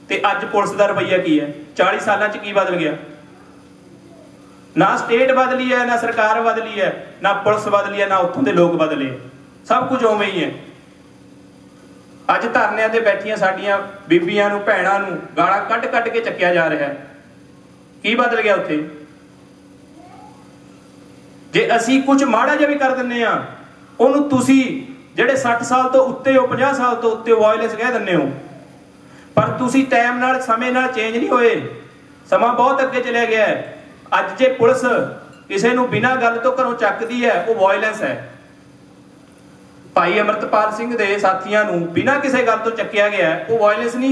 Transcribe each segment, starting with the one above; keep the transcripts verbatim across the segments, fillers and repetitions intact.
ਤੇ ਅੱਜ ਪੁਲਿਸ ਦਾ ਰਵੱਈਆ ਕੀ ਹੈ? ਚਾਲੀ ਸਾਲਾਂ ਚ की बदल गया? ना स्टेट बदली है, ना सरकार बदली है, ना पुलिस बदली है, ना उत्थों के लोग बदले, सब कुछ उवें ही है। अज धरनियां ते बैठियां साडियां बीबियां नूं भैणां नूं गालां कट कट के चक्किया जा रहा है। की बदल गया उत्थे? जे असी कुछ माड़ा जिहा भी कर दिंदे आ उहनूं तुसीं जिहड़े सठ साल तो उत्ते हो, पचास साल तो उत्ते वायलेंस कह दिंदे हो, पर तुसीं टाइम नाल समय नाल चेंज नहीं होए। समा बहुत अगे चलिया गया है। अज जे पुलिस किसी नूं बिना गल तो घरों चकदी है वो वायलेंस है। भाई अमृतपाल सिंह दे साथियां नूं बिना किसी गल तो चक्या गया वो वायलेंस नहीं।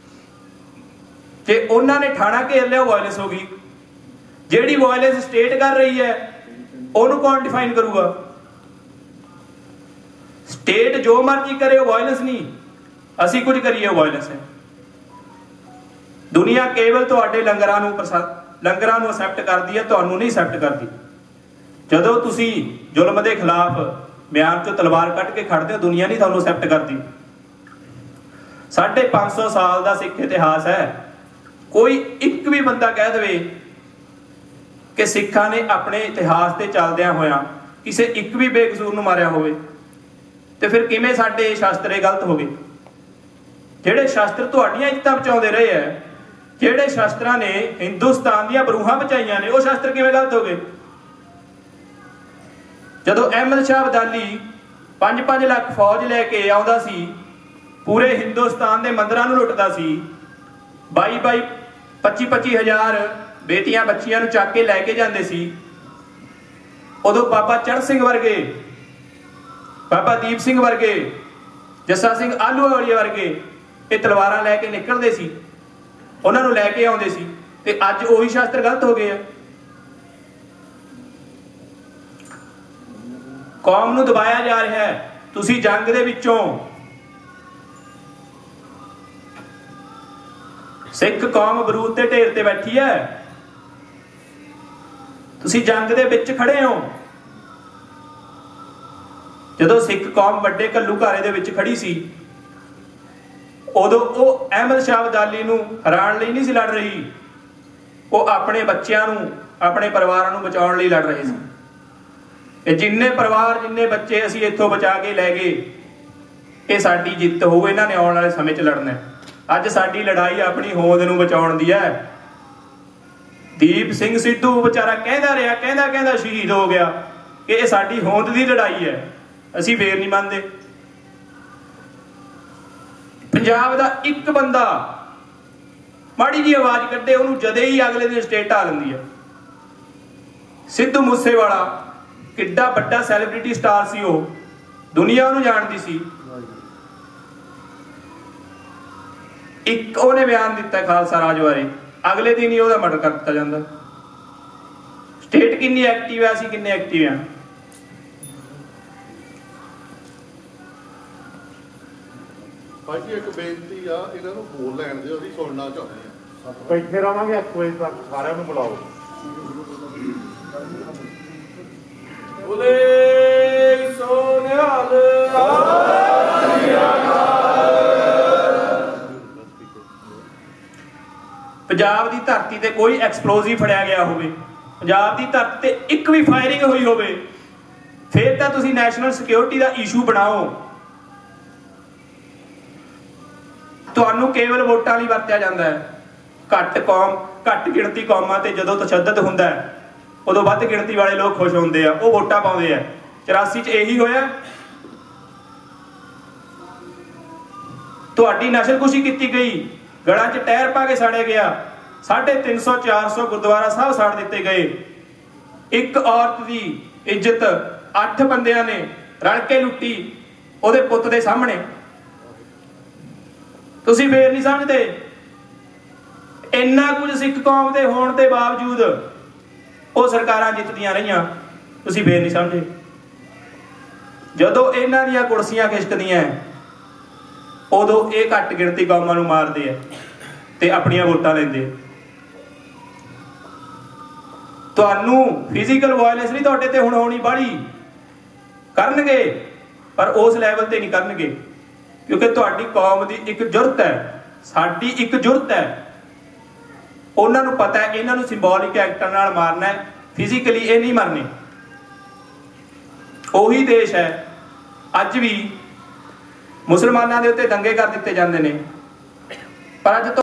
जे उन्हां ने थाना घेर लिया वायलेंस हो गई। जिहड़ी वायलेंस स्टेट कर रही है उहनूं कौन डिफाइन करूगा? स्टेट जो मर्जी करे वो वायलेंस नहीं, असी कुछ करिए वायलेंस है। दुनिया केवल तुहाडे लंगरां नूं प्रसाद लंगरां नूं एक्सेप्ट करदी है, तुहानूं नहीं एक्सेप्ट करदी। जदों तुसीं जुल्म दे खिलाफ बयान चों तलवार कट के खड़दे हो, दुनिया नहीं तुहानूं एक्सेप्ट करदी। साढ़े पांच सौ साल का सिख इतिहास है। कोई एक भी बंदा कह दे कि सिखां ने अपने इतिहास से चलदियां होया किसी एक भी बेकसूर नूं मारिया होवे ते फिर किवें साडे शास्त्र गलत हो गए? जिहड़े शास्त्र तुहाडीआं इज्जतां बचाउंदे रहे है, जिहड़े शास्त्रां ने हिंदुस्तान दीआं बरूहां बचाईआं ने, वो शास्त्र किवें गलत हो गए? जदों अहमद शाह अब्दाली पांच पांच लाख फौज लैके आउंदा सी, पूरे हिंदुस्तान दे मंदिरां नूं लुटदा सी, बाई बाई पच्ची पच्ची हज़ार बेटियां बच्चियां नूं चक के लैके जांदे सी, उदों बाबा चढ़ सिंह वर्गे, बाबा दीप सिंह वर्गे, जस्सा सिंह आलूवाली वर्गे ये तलवारां लैके निकलदे सी, उन्हां नूं लैके आउंदे सी। ते अज उही शास्त्र गलत हो गए। कौम नूं दबाया जा रहा है। तुसीं जंग दे विचों सिख कौम बरूद के ढेर ते बैठी है, तुसीं जंग दे विच खड़े हो। जदों सिख कौम वड्डे घल्लूघारे दे विच खड़ी सी उदों वो अहमद शाह अब्दाली नूं हराउण लई नहीं सी लड़ रही, वो अपने बच्चों नूं अपने परिवार नूं बचाउण लई लड़ रहे सी। जिन्ने परिवार जिन्ने बच्चे असीं इत्थों बचा के लै गए ये साडी जिੱਤ होवे, इन्हां ने आउण वाले समय च लड़ना है। अज साडी लड़ाई अपनी होंद नूं बचाउण दी है। दीप सिंह सिद्धू बेचारा कहदा रहा कहदा कहदा शहीद हो गया कि ये साडी होंद दी लड़ाई है, असीं फेर नहीं मनदे। पंजाब दा एक बंदा माड़ी जी आवाज कड्डे उन्होंने जदे ही अगले दिन स्टेट ढा लैंदी है। सिद्धू मूसेवाला किड्डा बड़ा सैलीब्रिटी स्टार सी, वो दुनिया उन्होंने जानती सी। एक उन्हें बयान दिता खालसा राज बारे, अगले दिन ही उसका मर्डर कर दिता जाता। स्टेट कितनी एक्टिव है, असीं कितने एक्टिव हैं। भाई जी एक बेनती आ, इन्हां नूं बोल लैण दिओ, असीं सुणना चाहुंदे हां। बैठे रहांगे एक बजे तक, सारिਆਂ ਨੂੰ बुलाओ। बोले सो निहाल पंजाब की धरती ते कोई एक्सप्लोजिव फड़िया गया होवे, पंजाब की धरती ते एक भी फायरिंग हुई होवे, फिर तां तुसीं नैशनल सिक्योरिटी का इशू बनाओ। तुहानूं केवल वोटां लई वरतिया जांदा है। घट कौम घट गिणती कौमां ते जदों तशद्दद हुंदा है उदों वध गिणती वाले लोग खुश होंदे आ, वो वोटां पाउंदे आ। चौरासी च यही होया। तुहाडी नस्लकुशी कीती गई, गड़ां च टैर पा के साड़िया गया, साढ़े तीन सौ चार सौ गुरुद्वारा साहब साड़ दिते गए। एक औरत की इज्जत अठ बंदियां ने रल के लुट्टी उहदे पुत्त दे सामने। तुसीं फेर नहीं समझदे। इन्ना कुछ सिख कौम के होने के बावजूद वो सरकारां जितदियां रहियां, तुसीं फेर नहीं समझे। जदों इन्हां दीयां कुर्सियां खिसकदियां उदों ये घट गिणती कौमां नूं मारदे आ ते अपणियां वोटां लैंदे। तुहानूं फिजिकल वायलेंस नहीं तुहाडे ते हुण होणी बाहली करनगे, पर उस लैवल ते नहीं करनगे, क्योंकि तुहाडी कौम की एक जुरत है ਸਾਡੀ ਇੱਕ ਜੁਰਤ ਹੈ, ਉਹਨਾਂ ਨੂੰ ਪਤਾ ਹੈ ਇਹਨਾਂ ਨੂੰ ਸਿੰਬੋਲਿਕ ਐਕਟਾਂ ਨਾਲ ਮਾਰਨਾ ਹੈ, ਫਿਜ਼ੀਕਲੀ ਇਹ ਨਹੀਂ ਮਰਨੇ। ਉਹੀ ਦੇਸ਼ ਹੈ ਅੱਜ ਵੀ ਮੁਸਲਮਾਨਾਂ ਦੇ ਉੱਤੇ ਦੰਗੇ ਕਰ ਦਿੱਤੇ ਜਾਂਦੇ ਨੇ, ਪਰ ਅੱਜ